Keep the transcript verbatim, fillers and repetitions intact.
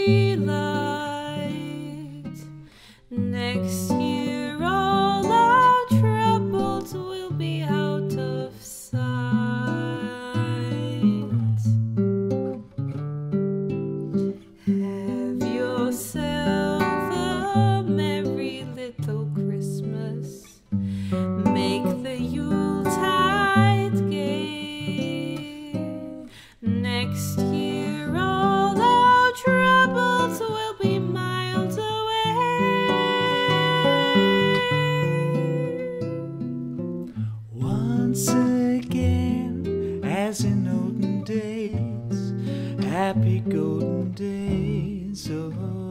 be light. Next year all our troubles will be out of sight. Have yourself a merry little Christmas. Make the Yuletide gay. Next year all our troubles will be miles away. Once again, as in olden days, happy golden days. Oh.